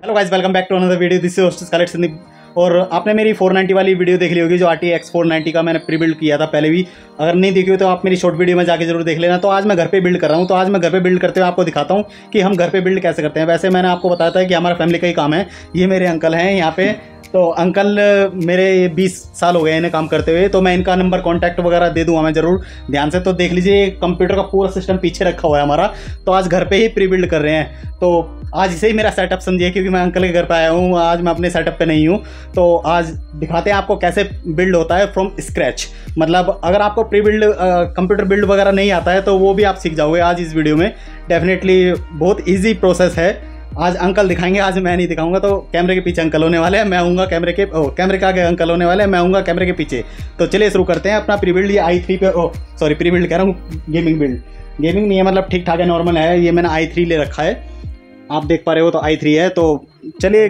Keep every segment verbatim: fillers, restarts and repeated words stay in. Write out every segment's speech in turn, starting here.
Hello guys, welcome back to another video. This is होस्टेस कलेक्ट संदीप। और आपने मेरी फोर नाइंटी वाली वीडियो देख ली होगी जो R T X four ninety का मैंने प्री बिल्ड किया था पहले भी। अगर नहीं देखी हो तो आप मेरी शॉर्ट वीडियो में जाके जरूर देख लेना। तो आज मैं घर पे बिल्ड कर रहा हूँ। तो आज मैं घर पे बिल्ड करते हुए आपको दिखाता हूँ कि हम घर पे बिल्ड कैसे करते हैं। वैसे मैंने आपको बताया था कि हमारा फैमिली का ही काम है। ये मेरे अंकल हैं यहाँ पे। तो अंकल मेरे बीस साल हो गए इन्हें काम करते हुए। तो मैं इनका नंबर कॉन्टैक्ट वगैरह दे दूंगा मैं ज़रूर ध्यान से। तो देख लीजिए कंप्यूटर का पूरा सिस्टम पीछे रखा हुआ है हमारा। तो आज घर पे ही प्री बिल्ड कर रहे हैं। तो आज इसे ही मेरा सेटअप समझिए, क्योंकि मैं अंकल के घर पे आया हूँ। आज मैं अपने सेटअप पे नहीं हूँ। तो आज दिखाते हैं आपको कैसे बिल्ड होता है फ्रॉम स्क्रैच। मतलब अगर आपको प्री बिल्ड कंप्यूटर बिल्ड वगैरह नहीं आता है तो वो भी आप सीख जाओगे आज इस वीडियो में। डेफिनेटली बहुत ईजी प्रोसेस है। आज अंकल दिखाएंगे, आज मैं नहीं दिखाऊंगा। तो कैमरे के पीछे अंकल होने वाले हैं, मैं आऊँगा कैमरे के ओ कैमरे के आगे अंकल होने वाले हैं, मैं आऊँगा कैमरे के पीछे। तो चलिए शुरू करते हैं अपना प्री बिल्ड। ये आई थ्री पे ओ सॉरी प्री बिल्ड कह रहा हूँ, गेमिंग बिल्ड। गेमिंग नहीं है, मतलब ठीक ठाक है, नॉर्मल है। ये मैंने आई थ्री ले रखा है, आप देख पा रहे हो। तो आई थ्री है। तो चलिए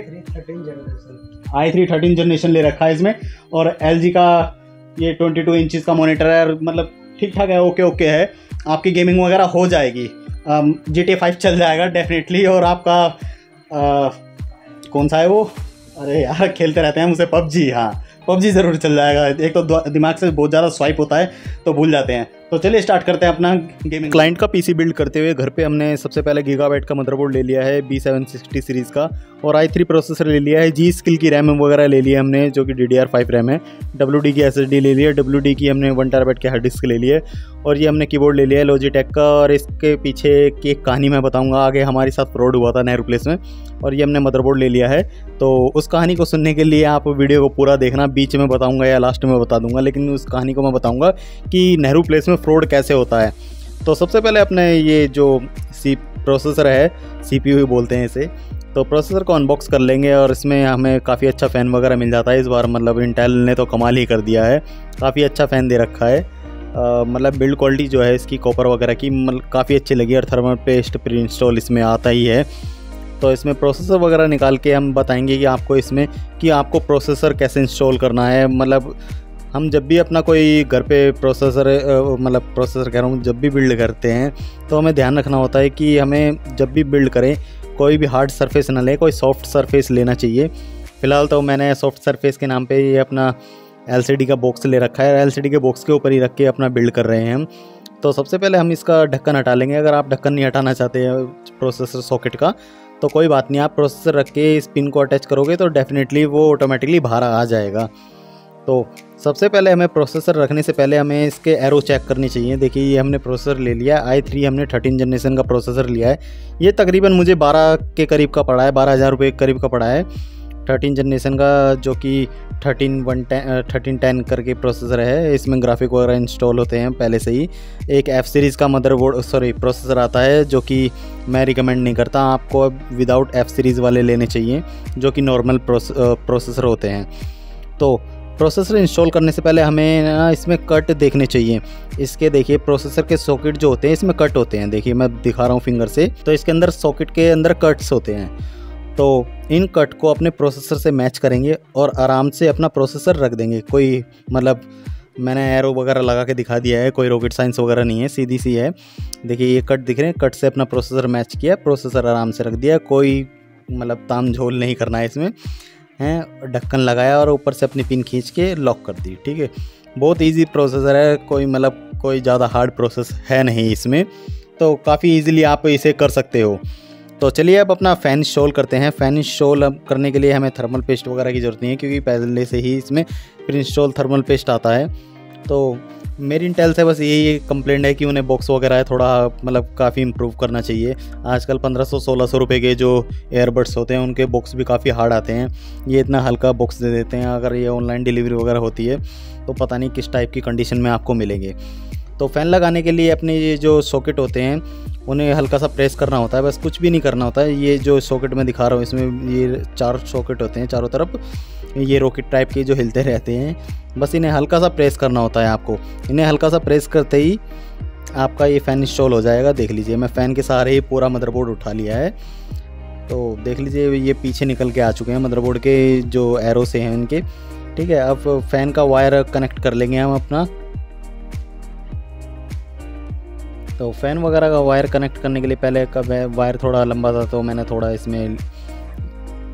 आई थ्री थर्टीन जनरेशन ले रखा है इसमें। और एल जी का ये ट्वेंटी टू इंचज़ का मोनीटर है, मतलब ठीक ठाक है, ओके ओके है। आपकी गेमिंग वगैरह हो जाएगी, जी टी ए फाइव चल जाएगा डेफिनेटली। और आपका आ, कौन सा है वो, अरे यार खेलते रहते हैं मुझसे, पबजी। हाँ पबजी ज़रूर चल जाएगा। एक तो दिमाग से बहुत ज़्यादा स्वाइप होता है तो भूल जाते हैं। तो चलिए स्टार्ट करते हैं अपना गेमिंग। क्लाइंट का पीसी बिल्ड करते हुए घर पे हमने सबसे पहले गीगाबाइट का मदरबोर्ड ले लिया है बी सेवन सिक्सटी सीरीज़ का। और आई थ्री प्रोसेसर ले लिया है। जी स्किल की रैम वगैरह ले लिया हमने जो कि D D R five RAM है। डब्ल्यू डी की एस एस डी ले लिया। डब्ल्यू डी की हमने वन टेराबाइट के हार्ड डिस्क ले लिए। और ये हमने कीबोर्ड ले लिया है लॉजिटेक का। और इसके पीछे की एक कहानी मैं बताऊंगा आगे, हमारे साथ फ्रॉड हुआ था नेहरू प्लेस में। और ये हमने मदरबोर्ड ले लिया है। तो उस कहानी को सुनने के लिए आप वीडियो को पूरा देखना, बीच में बताऊंगा या लास्ट में बता दूंगा, लेकिन उस कहानी को मैं बताऊंगा कि नेहरू प्लेस में फ्रॉड कैसे होता है। तो सबसे पहले अपने ये जो सी प्रोसेसर है, सी पी यू बोलते हैं इसे, तो प्रोसेसर को अनबॉक्स कर लेंगे। और इसमें हमें काफ़ी अच्छा फ़ैन वगैरह मिल जाता है इस बार। मतलब इंटेल ने तो कमाल ही कर दिया है, काफ़ी अच्छा फ़ैन दे रखा है। आ, मतलब बिल्ड क्वालिटी जो है इसकी कॉपर वगैरह की मतलब काफ़ी अच्छी लगी। और थर्मल पेस्ट प्री इंस्टॉल इसमें आता ही है। तो इसमें प्रोसेसर वगैरह निकाल के हम बताएंगे कि आपको इसमें कि आपको प्रोसेसर कैसे इंस्टॉल करना है। मतलब हम जब भी अपना कोई घर पे प्रोसेसर मतलब प्रोसेसर कह रहा हूँ जब भी बिल्ड करते हैं तो हमें ध्यान रखना होता है कि हमें जब भी बिल्ड करें कोई भी हार्ड सरफेस ना ले, कोई सॉफ्ट सरफेस लेना चाहिए। फ़िलहाल तो मैंने सॉफ्ट सरफेस के नाम पे ये अपना एल सी डी का बॉक्स ले रखा है। एल सी डी के बॉक्स के ऊपर ही रख के अपना बिल्ड कर रहे हैं हम। तो सबसे पहले हम इसका ढक्कन हटा लेंगे। अगर आप ढक्कन नहीं हटाना चाहते हैं प्रोसेसर सॉकेट का तो कोई बात नहीं, आप प्रोसेसर रख के इस पिन को अटैच करोगे तो डेफिनेटली वो ऑटोमेटिकली बाहर आ जाएगा। तो सबसे पहले हमें प्रोसेसर रखने से पहले हमें इसके एरो चेक करनी चाहिए। देखिए ये हमने प्रोसेसर ले लिया है, आई थ्री हमने थर्टीन जनरेशन का प्रोसेसर लिया है। ये तकरीबन मुझे बारह के करीब का पड़ा है, बारह हज़ार रुपये के करीब का पड़ा है थर्टीन जनरेशन का, जो कि thirteen one ten thirteen ten करके प्रोसेसर है। इसमें ग्राफिक वगैरह इंस्टॉल होते हैं पहले से ही। एक एफ सीरीज़ का मदरबोर्ड सॉरी प्रोसेसर आता है जो कि मैं रिकमेंड नहीं करता, आपको विदाउट एफ सीरीज़ वाले लेने चाहिए जो कि नॉर्मल प्रोसेसर होते हैं। तो प्रोसेसर इंस्टॉल करने से पहले हमें ना इसमें कट देखने चाहिए। इसके देखिए प्रोसेसर के सॉकेट जो होते हैं इसमें कट होते हैं। देखिए मैं दिखा रहा हूँ फिंगर से, तो इसके अंदर सॉकेट के अंदर कट्स होते हैं। तो इन कट को अपने प्रोसेसर से मैच करेंगे और आराम से अपना प्रोसेसर रख देंगे। कोई मतलब मैंने एरो वगैरह लगा के दिखा दिया है, कोई रॉकेट साइंस वगैरह नहीं है, सीधी सी है। देखिए ये कट दिख रहे हैं, कट से अपना प्रोसेसर मैच किया, प्रोसेसर आराम से रख दिया। कोई मतलब ताम झोल नहीं करना है इसमें हैं। ढक्कन लगाया और ऊपर से अपनी पिन खींच के लॉक कर दी। ठीक है, बहुत इजी प्रोसेसर है, कोई मतलब कोई ज़्यादा हार्ड प्रोसेस है नहीं इसमें। तो काफ़ी इजीली आप इसे कर सकते हो। तो चलिए अब अपना फ़ैन इंस्टॉल करते हैं। फ़ैन इंस्टॉल करने के लिए हमें थर्मल पेस्ट वगैरह की ज़रूरत नहीं है, क्योंकि पहले से ही इसमें प्री इंस्टॉल थर्मल पेस्ट आता है। तो मेरी इंटेल से बस यही कंप्लेंट है कि उन्हें बॉक्स वगैरह है थोड़ा मतलब काफ़ी इम्प्रूव करना चाहिए। आजकल पंद्रह सौ सोलह सौ रुपये के जो एयरबड्स होते हैं उनके बॉक्स भी काफ़ी हार्ड आते हैं। ये इतना हल्का बॉक्स दे देते हैं। अगर ये ऑनलाइन डिलीवरी वगैरह होती है तो पता नहीं किस टाइप की कंडीशन में आपको मिलेंगे। तो फ़ैन लगाने के लिए अपने ये जो सॉकेट होते हैं उन्हें हल्का सा प्रेस करना होता है, बस कुछ भी नहीं करना होता है। ये जो सॉकेट मैं दिखा रहा हूँ इसमें ये चार सॉकेट होते हैं चारों तरफ, ये रॉकेट टाइप के जो हिलते रहते हैं, बस इन्हें हल्का सा प्रेस करना होता है आपको। इन्हें हल्का सा प्रेस करते ही आपका ये फ़ैन इंस्टॉल हो जाएगा। देख लीजिए मैं फ़ैन के सहारे ही पूरा मदरबोर्ड उठा लिया है। तो देख लीजिए ये पीछे निकल के आ चुके हैं मदरबोर्ड के जो एरो से हैं इनके। ठीक है, अब फ़ैन का वायर कनेक्ट कर लेंगे हम अपना। तो फ़ैन वगैरह का वायर कनेक्ट करने के लिए पहले का वायर थोड़ा लंबा था तो मैंने थोड़ा इसमें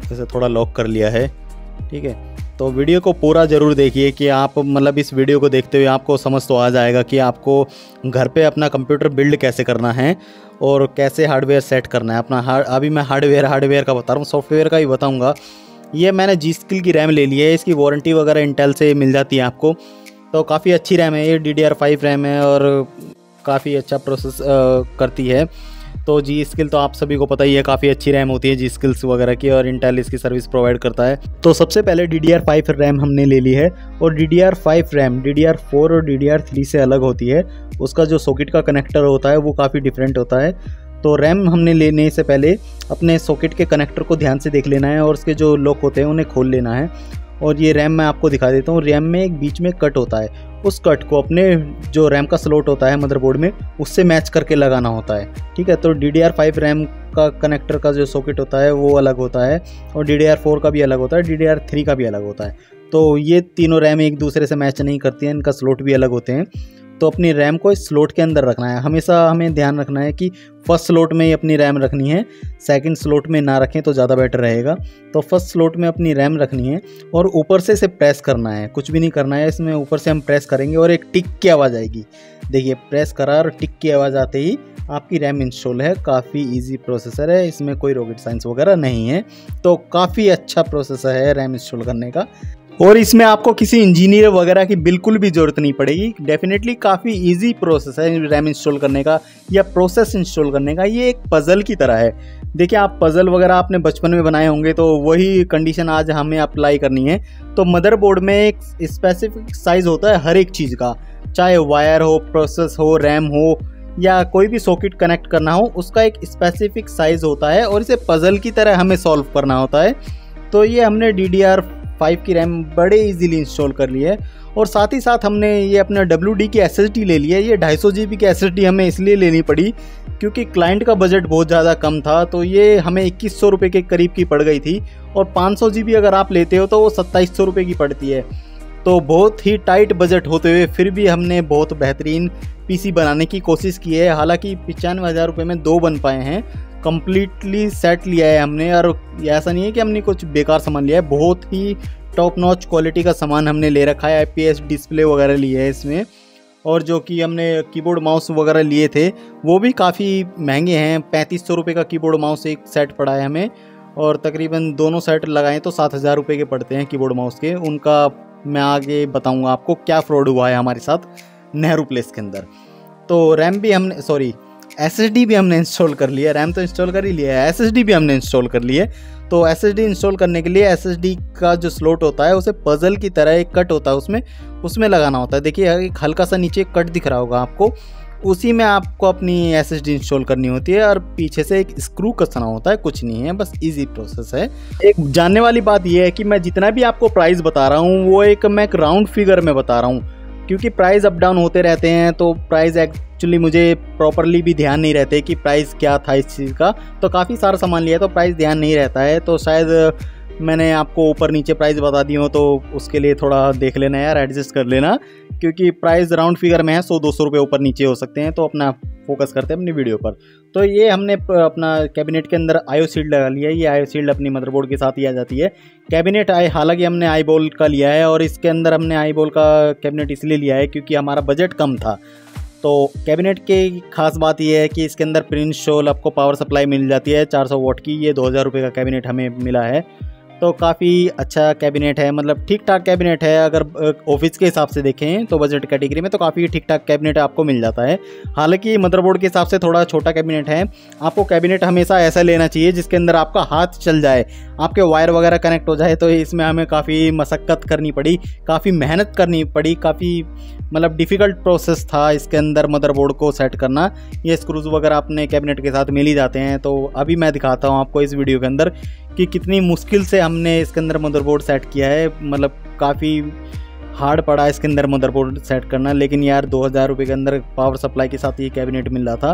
इसे थोड़ा लॉक कर लिया है। ठीक है, तो वीडियो को पूरा ज़रूर देखिए कि आप मतलब इस वीडियो को देखते हुए आपको समझ तो आ जाएगा कि आपको घर पे अपना कंप्यूटर बिल्ड कैसे करना है और कैसे हार्डवेयर सेट करना है अपना। हार्ड अभी मैं हार्डवेयर हार्डवेयर का बता रहा हूँ, सॉफ्टवेयर का ही बताऊँगा। ये मैंने जी स्किल की रैम ले ली है, इसकी वारंटी वगैरह इंटेल से मिल जाती है आपको। तो काफ़ी अच्छी रैम है ये, D D R five RAM है और काफ़ी अच्छा प्रोसेस करती है। तो जी स्किल तो आप सभी को पता ही है, काफ़ी अच्छी रैम होती है जी स्किल्स वगैरह की, और इंटेल इसकी सर्विस प्रोवाइड करता है। तो सबसे पहले D D R five RAM हमने ले ली है, और D D R five RAM D D R four और डी डी आर थ्री से अलग होती है। उसका जो सॉकेट का कनेक्टर होता है वो काफ़ी डिफरेंट होता है। तो रैम हमने लेने से पहले अपने सॉकेट के कनेक्टर को ध्यान से देख लेना है और उसके जो लॉक होते हैं उन्हें खोल लेना है। और ये रैम मैं आपको दिखा देता हूँ। रैम में एक बीच में कट होता है, उस कट को अपने जो रैम का स्लॉट होता है मदरबोर्ड में उससे मैच करके लगाना होता है। ठीक है, तो D D R five RAM का कनेक्टर का जो सॉकेट होता है वो अलग होता है, और डी डी आर फोर का भी अलग होता है, डी डी आर थ्री का भी अलग होता है। तो ये तीनों रैम एक दूसरे से मैच नहीं करती हैं, इनका स्लॉट भी अलग होते हैं। तो अपनी रैम को इस स्लॉट के अंदर रखना है। हमेशा हमें ध्यान रखना है कि फर्स्ट स्लॉट में ही अपनी रैम रखनी है, सेकंड स्लॉट में ना रखें तो ज़्यादा बेटर रहेगा। तो फर्स्ट स्लॉट में अपनी रैम रखनी है और ऊपर से इसे प्रेस करना है, कुछ भी नहीं करना है इसमें। ऊपर से हम प्रेस करेंगे और एक टिक की आवाज़ आएगी। देखिए, प्रेस करा और टिक की आवाज़ आते ही आपकी रैम इंस्टॉल है। काफ़ी इजी प्रोसेसर है, इसमें कोई रॉकेट साइंस वगैरह नहीं है। तो काफ़ी अच्छा प्रोसेसर है रैम इंस्टॉल करने का, और इसमें आपको किसी इंजीनियर वगैरह की बिल्कुल भी ज़रूरत नहीं पड़ेगी। डेफिनेटली काफ़ी इजी प्रोसेस है रैम इंस्टॉल करने का या प्रोसेस इंस्टॉल करने का। ये एक पज़ल की तरह है। देखिए, आप पज़ल वगैरह आपने बचपन में बनाए होंगे, तो वही कंडीशन आज हमें अप्लाई करनी है। तो मदरबोर्ड में एक स्पेसिफिक साइज़ होता है हर एक चीज़ का, चाहे वायर हो, प्रोसेस हो, रैम हो या कोई भी सॉकेट कनेक्ट करना हो, उसका एक स्पेसिफिक साइज़ होता है और इसे पज़ल की तरह हमें सॉल्व करना होता है। तो ये हमने डी डी आर फाइव की रैम बड़े इजीली इंस्टॉल कर ली है, और साथ ही साथ हमने ये अपना डब्ल्यू डी की एस एस डी ले ली है। ये ढाई सौ जी बी की एस एस डी हमें इसलिए लेनी पड़ी क्योंकि क्लाइंट का बजट बहुत ज़्यादा कम था, तो ये हमें इक्कीस सौ रुपये के करीब की पड़ गई थी। और पाँच सौ जी बी अगर आप लेते हो तो वो सत्ताईस सौ रुपये की पड़ती है। तो बहुत ही टाइट बजट होते हुए फिर भी हमने बहुत बेहतरीन पीसी बनाने की कोशिश की है। हालांकि पचानवे हज़ार रुपये में दो बन पाए हैं, कम्प्लीटली सेट लिया है हमने। और ऐसा नहीं है कि हमने कुछ बेकार सामान लिया है, बहुत ही टॉप नॉच क्वालिटी का सामान हमने ले रखा है। आई पी एस डिस्प्ले वगैरह लिए है इसमें, और जो कि हमने कीबोर्ड माउस वगैरह लिए थे वो भी काफ़ी महंगे हैं। पैंतीस सौ रुपये का कीबोर्ड माउस एक सेट पड़ा है हमें, और तकरीबन दोनों सेट लगाएं तो सात हज़ार रुपये के पड़ते हैं कीबोर्ड माउस के। उनका मैं आगे बताऊंगा आपको क्या फ्रॉड हुआ है हमारे साथ नेहरू प्लेस के अंदर। तो रैम भी हमने सॉरी एस एस डी भी हमने इंस्टॉल कर लिया। रैम तो इंस्टॉल कर ही लिया है, एस एस डी भी हमने इंस्टॉल कर ली है। तो एस एस डी इंस्टॉल करने के लिए एस एस डी का जो स्लॉट होता है उसे पज़ल की तरह एक कट होता है उसमें उसमें लगाना होता है। देखिए, एक हल्का सा नीचे कट दिख रहा होगा आपको, उसी में आपको अपनी एस एस डी इंस्टॉल करनी होती है, और पीछे से एक स्क्रू कसना होता है। कुछ नहीं है, बस इजी प्रोसेस है। एक जानने वाली बात यह है कि मैं जितना भी आपको प्राइस बता रहा हूँ वो एक मैं एक राउंड फिगर में बता रहा हूँ, क्योंकि प्राइस अप डाउन होते रहते हैं। तो प्राइस एक्चुअली मुझे प्रॉपरली भी ध्यान नहीं रहते कि प्राइस क्या था इस चीज़ का। तो काफ़ी सारा सामान लिया तो प्राइस ध्यान नहीं रहता है, तो शायद मैंने आपको ऊपर नीचे प्राइस बता दी हो, तो उसके लिए थोड़ा देख लेना यार, एडजस्ट कर लेना, क्योंकि प्राइस राउंड फिगर में है, सौ दो सौ रुपये ऊपर नीचे हो सकते हैं। तो अपना फोकस करते हैं अपनी वीडियो पर। तो ये हमने अपना कैबिनेट के अंदर आईओ शील्ड लगा लिया है। ये आईओ शील्ड अपनी मदरबोर्ड के साथ ही आ जाती है। कैबिनेट आई हालांकि हमने आई बॉल का लिया है, और इसके अंदर हमने आई बॉल का कैबिनेट इसलिए लिया है क्योंकि हमारा बजट कम था। तो कैबिनेट की खास बात यह है कि इसके अंदर प्रिंस शॉल आपको पावर सप्लाई मिल जाती है चार सौ वोट की। ये दो हज़ार रुपये का कैबिनेट हमें मिला है, तो काफ़ी अच्छा कैबिनेट है, मतलब ठीक ठाक कैबिनेट है। अगर ऑफिस के हिसाब से देखें तो बजट कैटेगरी में तो काफ़ी ठीक ठाक कैबिनेट आपको मिल जाता है। हालांकि मदरबोर्ड के हिसाब से थोड़ा छोटा कैबिनेट है। आपको कैबिनेट हमेशा ऐसा लेना चाहिए जिसके अंदर आपका हाथ चल जाए, आपके वायर वगैरह कनेक्ट हो जाए। तो इसमें हमें काफ़ी मशक्क़त करनी पड़ी, काफ़ी मेहनत करनी पड़ी, काफ़ी मतलब डिफ़िकल्ट प्रोसेस था इसके अंदर मदरबोर्ड को सेट करना। ये स्क्रूज वगैरह अपने कैबिनेट के साथ मिल ही जाते हैं। तो अभी मैं दिखाता हूँ आपको इस वीडियो के अंदर कि कितनी मुश्किल से हमने इसके अंदर मदरबोर्ड सेट किया है। मतलब काफ़ी हार्ड पड़ा है इसके अंदर मदरबोर्ड सेट करना, लेकिन यार दो हज़ार रुपये के अंदर पावर सप्लाई के साथ ये कैबिनेट मिल रहा था।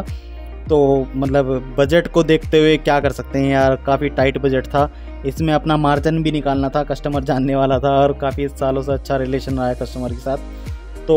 तो मतलब बजट को देखते हुए क्या कर सकते हैं यार, काफ़ी टाइट बजट था। इसमें अपना मार्जिन भी निकालना था, कस्टमर जानने वाला था, और काफ़ी सालों से अच्छा रिलेशन रहा है कस्टमर के साथ। तो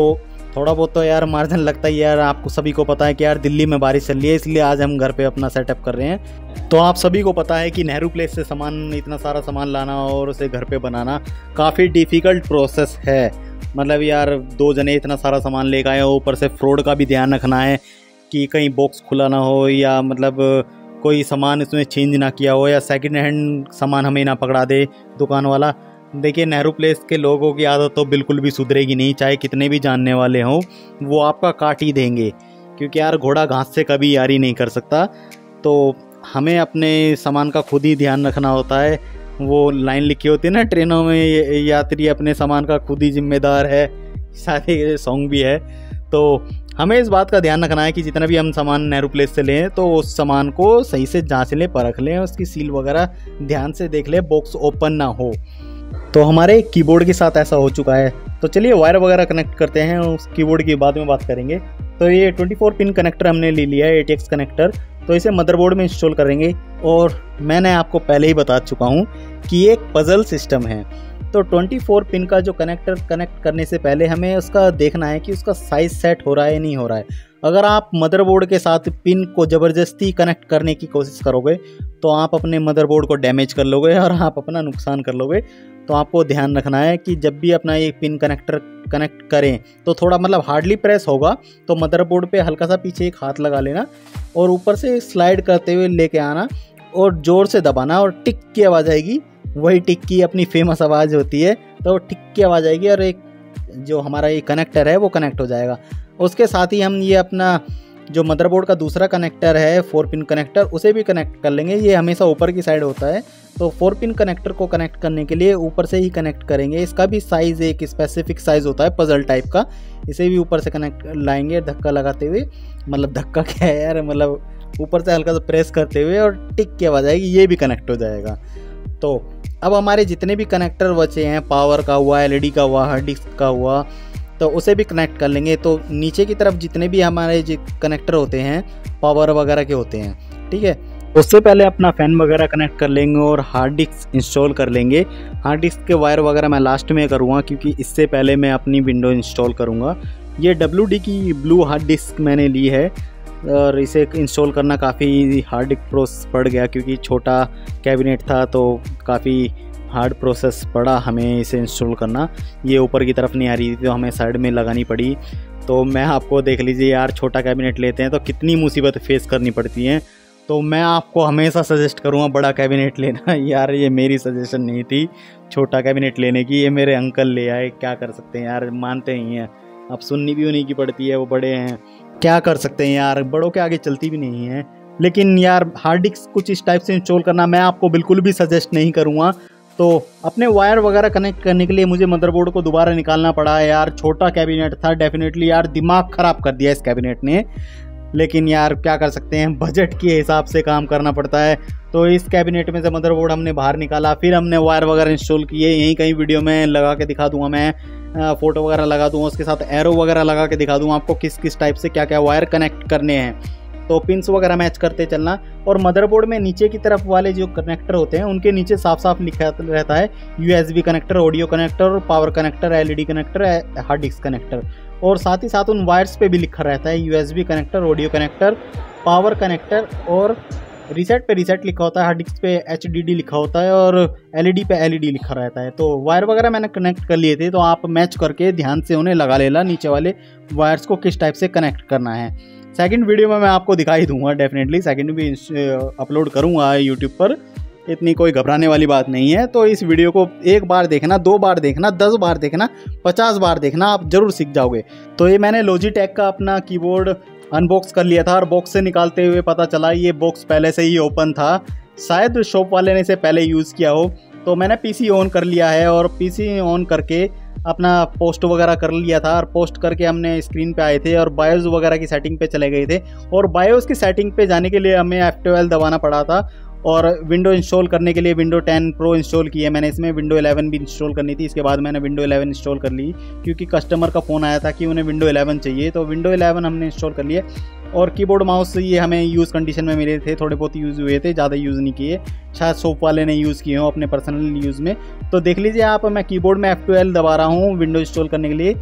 थोड़ा बहुत तो यार मार्जिन लगता है यार, आपको सभी को पता है कि यार दिल्ली में बारिश चल रही है, इसलिए आज हम घर पे अपना सेटअप कर रहे हैं। तो आप सभी को पता है कि नेहरू प्लेस से सामान, इतना सारा सामान लाना और उसे घर पे बनाना काफ़ी डिफ़िकल्ट प्रोसेस है। मतलब यार दो जने इतना सारा सामान लेकर आए, ऊपर से फ्रॉड का भी ध्यान रखना है कि कहीं बॉक्स खुला ना हो, या मतलब कोई सामान इसमें चेंज ना किया हो, या सेकंड हैंड सामान हमें ना पकड़ा दे दुकान वाला। देखिए नेहरू प्लेस के लोगों की आदत तो बिल्कुल भी सुधरेगी नहीं, चाहे कितने भी जानने वाले हों, वो आपका काट ही देंगे, क्योंकि यार घोड़ा घास से कभी यारी नहीं कर सकता। तो हमें अपने सामान का खुद ही ध्यान रखना होता है। वो लाइन लिखी होती है ना ट्रेनों में, यात्री अपने सामान का खुद ही जिम्मेदार है, सारे सॉन्ग भी है। तो हमें इस बात का ध्यान रखना है कि जितना भी हम सामान नेहरू प्लेस से लें तो उस सामान को सही से जांच लें, परख लें, उसकी सील वगैरह ध्यान से देख लें, बॉक्स ओपन ना हो। तो हमारे कीबोर्ड के साथ ऐसा हो चुका है। तो चलिए वायर वगैरह कनेक्ट करते हैं, उस कीबोर्ड की बाद में बात करेंगे। तो ये चौबीस पिन कनेक्टर हमने ले लिया है, ए टी एक्स कनेक्टर। तो इसे मदरबोर्ड में इंस्टॉल करेंगे, और मैंने आपको पहले ही बता चुका हूँ कि ये एक पजल सिस्टम है। तो चौबीस पिन का जो कनेक्टर कनेक्ट करने से पहले हमें उसका देखना है कि उसका साइज सेट हो रहा है नहीं हो रहा है। अगर आप मदरबोर्ड के साथ पिन को ज़बरदस्ती कनेक्ट करने की कोशिश करोगे तो आप अपने मदरबोर्ड को डैमेज कर लोगे और आप अपना नुकसान कर लोगे। तो आपको ध्यान रखना है कि जब भी अपना ये पिन कनेक्टर कनेक्ट करें तो थोड़ा मतलब हार्डली प्रेस होगा, तो मदरबोर्ड पे हल्का सा पीछे एक हाथ लगा लेना और ऊपर से स्लाइड करते हुए लेके आना और ज़ोर से दबाना, और टिक की आवाज़ आएगी। वही टिक की अपनी फेमस आवाज़ होती है, तो टिक की आवाज़ आएगी और एक जो हमारा ये कनेक्टर है वो कनेक्ट हो जाएगा। उसके साथ ही हम ये अपना जो मदरबोर्ड का दूसरा कनेक्टर है, फोर पिन कनेक्टर, उसे भी कनेक्ट कर लेंगे। ये हमेशा ऊपर की साइड होता है, तो फोर पिन कनेक्टर को कनेक्ट करने के लिए ऊपर से ही कनेक्ट करेंगे। इसका भी साइज़ एक स्पेसिफिक साइज़ होता है पजल टाइप का, इसे भी ऊपर से कनेक्ट लाएंगे धक्का लगाते हुए। मतलब धक्का क्या है यार, मतलब ऊपर से हल्का सा प्रेस करते हुए, और टिक की आवाज़ आएगी, ये भी कनेक्ट हो जाएगा। तो अब हमारे जितने भी कनेक्टर बचे हैं, पावर का हुआ, एल ई डी का हुआ, हार्ड डिस्क का हुआ, तो उसे भी कनेक्ट कर लेंगे। तो नीचे की तरफ जितने भी हमारे जो कनेक्टर होते हैं पावर वगैरह के होते हैं, ठीक है, उससे पहले अपना फ़ैन वगैरह कनेक्ट कर लेंगे और हार्ड डिस्क इंस्टॉल कर लेंगे। हार्ड डिस्क के वायर वगैरह मैं लास्ट में करूँगा, क्योंकि इससे पहले मैं अपनी विंडो इंस्टॉल करूँगा। ये डब्ल्यू डी की ब्लू हार्ड डिस्क मैंने ली है, और इसे इंस्टॉल करना काफ़ी हार्ड प्रोसेस पड़ गया, क्योंकि छोटा कैबिनेट था तो काफ़ी हार्ड प्रोसेस पड़ा हमें इसे इंस्टॉल करना। ये ऊपर की तरफ नहीं आ रही थी तो हमें साइड में लगानी पड़ी। तो मैं आपको देख लीजिए यार, छोटा कैबिनेट लेते हैं तो कितनी मुसीबत फेस करनी पड़ती हैं। तो मैं आपको हमेशा सजेस्ट करूँगा बड़ा कैबिनेट लेना। यार ये मेरी सजेशन नहीं थी छोटा कैबिनेट लेने की, ये मेरे अंकल ले आए, क्या कर सकते हैं यार, मानते ही हैं। अब सुननी भी उन्हीं की पड़ती है, वो बड़े हैं, क्या कर सकते हैं यार, बड़ों के आगे चलती भी नहीं है। लेकिन यार हार्ड डिस्क कुछ इस टाइप से इंस्टॉल करना मैं आपको बिल्कुल भी सजेस्ट नहीं करूँगा। तो अपने वायर वगैरह कनेक्ट करने के लिए मुझे मदरबोर्ड को दोबारा निकालना पड़ा है यार। छोटा कैबिनेट था, डेफिनेटली यार दिमाग ख़राब कर दिया इस कैबिनेट ने, लेकिन यार क्या कर सकते हैं, बजट के हिसाब से काम करना पड़ता है। तो इस कैबिनेट में से मदरबोर्ड हमने बाहर निकाला, फिर हमने वायर वगैरह इंस्टॉल किए। यहीं कहीं वीडियो में लगा के दिखा दूंगा, मैं फ़ोटो वगैरह लगा दूंगा, उसके साथ एरो वगैरह लगा के दिखा दूंगा आपको किस किस टाइप से क्या क्या वायर कनेक्ट करने हैं। तो पिंस वगैरह मैच करते चलना। और मदरबोर्ड में नीचे की तरफ वाले जो कनेक्टर होते हैं उनके नीचे साफ साफ लिखा रहता है U S B connector, audio connector, power connector, L E D connector, hard disk connector. और साथ ही साथ उन वायर्स पे भी लिखा रहता है U S B connector, audio connector, power connector, और रीसेट पे रीसेट लिखा होता है, हार्ड डिस्क पे एच डी डी लिखा होता है, और एल ई डी पे एल ई डी लिखा रहता है। तो वायर वगैरह मैंने कनेक्ट कर लिए थे, तो आप मैच करके ध्यान से उन्हें लगा लेना, नीचे वाले वायर्स को किस टाइप से कनेक्ट करना है। सेकंड वीडियो में मैं आपको दिखाई दूंगा, डेफिनेटली सेकंड भी अपलोड करूंगा यूट्यूब पर, इतनी कोई घबराने वाली बात नहीं है। तो इस वीडियो को एक बार देखना, दो बार देखना, दस बार देखना, पचास बार देखना, आप जरूर सीख जाओगे। तो ये मैंने लॉजिटेक का अपना कीबोर्ड अनबॉक्स कर लिया था, और बॉक्स से निकालते हुए पता चला ये बॉक्स पहले से ही ओपन था, शायद शॉप वाले ने इसे पहले यूज़ किया हो। तो मैंने पीसी ऑन कर लिया है, और पीसी ऑन करके अपना पोस्ट वगैरह कर लिया था, और पोस्ट करके हमने स्क्रीन पे आए थे और बायोस वगैरह की सेटिंग पे चले गए थे। और बायोस की सेटिंग पे जाने के लिए हमें एफ ट्वेल्व दबाना पड़ा था, और विंडो इंस्टॉल करने के लिए विंडो टेन प्रो इंस्टॉल की है मैंने, इसमें विंडो इलेवन भी इंस्टॉल करनी थी। इसके बाद मैंने विंडो इलेवन इंस्टॉल कर ली, क्योंकि कस्टमर का फ़ोन आया था कि उन्हें विंडो इलेवन चाहिए, तो विंडो इलेवन हमने इंस्टॉल कर लिए। और कीबोर्ड माउस ये हमें यूज़ कंडीशन में मिले थे, थोड़े बहुत यूज़ हुए थे, ज़्यादा यूज़ नहीं किए, शायद शॉप वाले ने यूज़ किए हों अपने पर्सनल यूज़ में। तो देख लीजिए आप, मैं कीबोर्ड में एफ ट्वेल्व दबा रहा हूँ विंडो इंस्टॉल करने के लिए।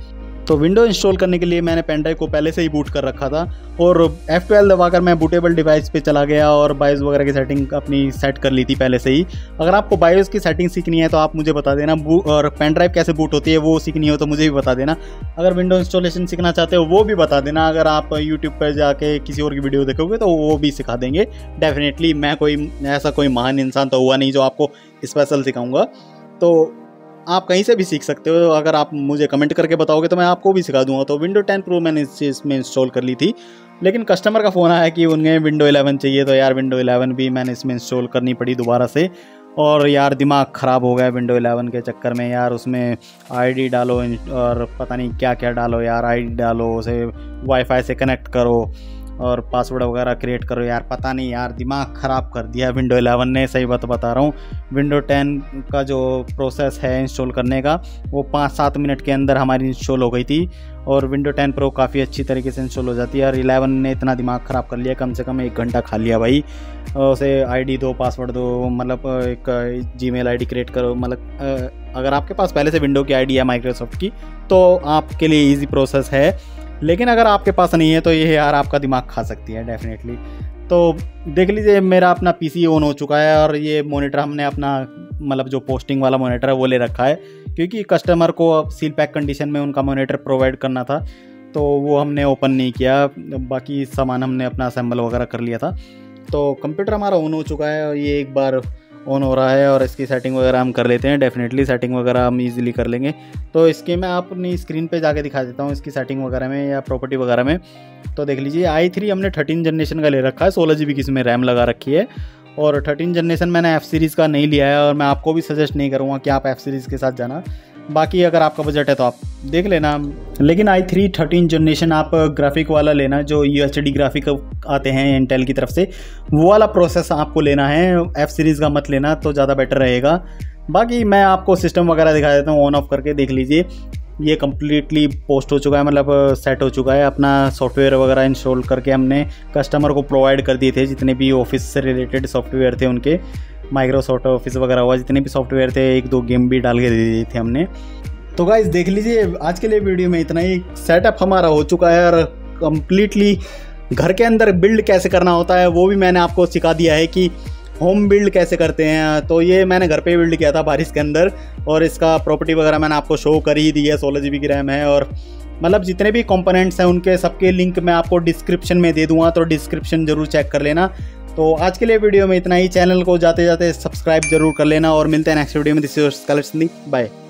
तो विंडो इंस्टॉल करने के लिए मैंने पेन ड्राइव को पहले से ही बूट कर रखा था और एफ ट्वेल्व दबाकर मैं बूटेबल डिवाइस पे चला गया और बायोस वगैरह की सेटिंग अपनी सेट कर ली थी पहले से ही। अगर आपको बायोस की सेटिंग सीखनी है तो आप मुझे बता देना, और पेन ड्राइव कैसे बूट होती है वो सीखनी हो तो मुझे भी बता देना। अगर विंडो इंस्टॉलेशन सीखना चाहते हो वो भी बता देना। अगर आप यूट्यूब पर जाके किसी और की वीडियो देखोगे तो वो भी सिखा देंगे डेफिनेटली। मैं कोई ऐसा कोई महान इंसान तो हुआ नहीं जो आपको स्पेशल सिखाऊंगा, तो आप कहीं से भी सीख सकते हो। अगर आप मुझे कमेंट करके बताओगे तो मैं आपको भी सिखा दूंगा। तो विंडो टेन प्रो मैंने इस चीज़ में इंस्टॉल कर ली थी, लेकिन कस्टमर का फ़ोन आया कि उन्हें विंडो इलेवन चाहिए, तो यार विंडो इलेवन भी मैंने इसमें इंस्टॉल करनी पड़ी दोबारा से। और यार दिमाग ख़राब हो गया विंडो इलेवन के चक्कर में यार। उसमें आईडी डालो और पता नहीं क्या क्या डालो यार, आईडी डालो, उसे वाईफाई से कनेक्ट करो और पासवर्ड वगैरह क्रिएट करो यार। पता नहीं यार, दिमाग ख़राब कर दिया विंडो इलेवन ने, सही बात बता रहा हूँ। विंडो टेन का जो प्रोसेस है इंस्टॉल करने का वो पाँच सात मिनट के अंदर हमारी इंस्टॉल हो गई थी और विंडो टेन प्रो काफ़ी अच्छी तरीके से इंस्टॉल हो जाती है। और इलेवन ने इतना दिमाग ख़राब कर लिया, कम से कम एक घंटा खा लिया भाई। उसे आईडी दो, पासवर्ड दो, मतलब एक जीमेल आईडी क्रिएट करो। मतलब अगर आपके पास पहले से विंडो की आईडी है माइक्रोसॉफ्ट की तो आपके लिए ईजी प्रोसेस है, लेकिन अगर आपके पास नहीं है तो ये यार आपका दिमाग खा सकती है डेफिनेटली। तो देख लीजिए मेरा अपना पीसी ऑन हो चुका है और ये मॉनिटर हमने अपना मतलब जो पोस्टिंग वाला मॉनिटर है वो ले रखा है, क्योंकि कस्टमर को सील पैक कंडीशन में उनका मॉनिटर प्रोवाइड करना था तो वो हमने ओपन नहीं किया। बाकी सामान हमने अपना असेंबल वगैरह कर लिया था। तो कंप्यूटर हमारा ऑन हो चुका है और ये एक बार ऑन हो रहा है और इसकी सेटिंग वगैरह हम कर लेते हैं। डेफिनेटली सेटिंग वगैरह हम इजीली कर लेंगे। तो इसकी मैं अपनी स्क्रीन पे जाके दिखा देता हूँ इसकी सेटिंग वगैरह में या प्रॉपर्टी वगैरह में। तो देख लीजिए आई थ्री हमने थर्टीन जनरेशन का ले रखा है, सोलह जी बी की इसमें रैम लगा रखी है और थर्टीन जनरेशन मैंने एफ सीरीज़ का नहीं लिया है और मैं आपको भी सजेस्ट नहीं करूँगा कि आप एफ सीरीज़ के साथ जाना। बाकी अगर आपका बजट है तो आप देख लेना। लेकिन आई थ्री थर्टीन जनरेशन आप ग्राफिक वाला लेना, जो यू एच डी ग्राफिक आते हैं इंटेल की तरफ से, वो वाला प्रोसेस आपको लेना है। एफ सीरीज़ का मत लेना तो ज़्यादा बेटर रहेगा। बाकी मैं आपको सिस्टम वगैरह दिखा देता हूँ, ऑन ऑफ करके देख लीजिए। ये कम्प्लीटली पोस्ट हो चुका है, मतलब सेट हो चुका है। अपना सॉफ्टवेयर वगैरह इंस्टॉल करके हमने कस्टमर को प्रोवाइड कर दिए थे, जितने भी ऑफिस से रिलेटेड सॉफ्टवेयर थे उनके, माइक्रोसॉफ्ट ऑफिस वगैरह हुआ, जितने भी सॉफ्टवेयर थे, एक दो गेम भी डाल के दे दिए थे हमने। तो गाइस देख लीजिए आज के लिए वीडियो में इतना ही। सेटअप हमारा हो चुका है और कम्प्लीटली घर के अंदर बिल्ड कैसे करना होता है वो भी मैंने आपको सिखा दिया है कि होम बिल्ड कैसे करते हैं। तो ये मैंने घर पे बिल्ड किया था बारिश के अंदर और इसका प्रॉपर्टी वगैरह मैंने आपको शो कर ही दी है। सोलह जी बी की रैम है और मतलब जितने भी कंपोनेंट्स हैं उनके सबके लिंक मैं आपको डिस्क्रिप्शन में दे दूंगा, तो डिस्क्रिप्शन जरूर चेक कर लेना। तो आज के लिए वीडियो में इतना ही। चैनल को जाते जाते सब्सक्राइब जरूर कर लेना और मिलते हैं नेक्स्ट वीडियो में। This is your scholar Sandeep, bye.